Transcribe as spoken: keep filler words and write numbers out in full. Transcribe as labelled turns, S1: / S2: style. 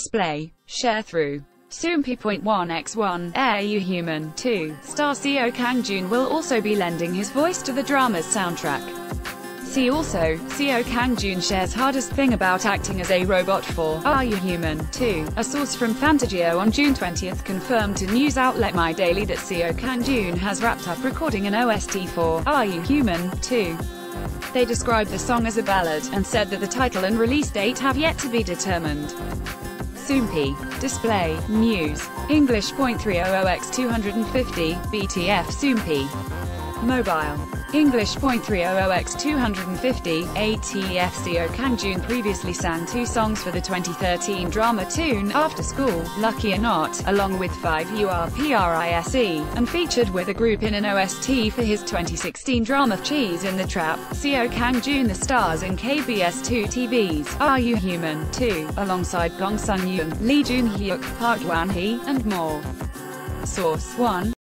S1: Display. Sharethrough. Soompi point one by one, Are You Human? two. Star Seo Kang Joon will also be lending his voice to the drama's soundtrack. See also, Seo Kang Joon shares hardest thing about acting as a robot for Are You Human? two. A source from Fantagio on June twentieth confirmed to news outlet My Daily that Seo Kang Joon has wrapped up recording an O S T for Are You Human? two. They described the song as a ballad, and said that the title and release date have yet to be determined. Soompi. Display. News. English point three hundred by two fifty, B T F Soompi. Mobile. English point three hundred by two fifty, A T F Seo Kang Joon previously sang two songs for the twenty thirteen drama tune, After School, Lucky or Not, along with five URPRISE, and featured with a group in an O S T for his twenty sixteen drama Cheese in the Trap. Seo Kang Joon the stars in K B S two T V's Are You Human? two, alongside Gong Sun Yoon, Lee Jun Hyuk, Park Wan Hee, and more. Source. one.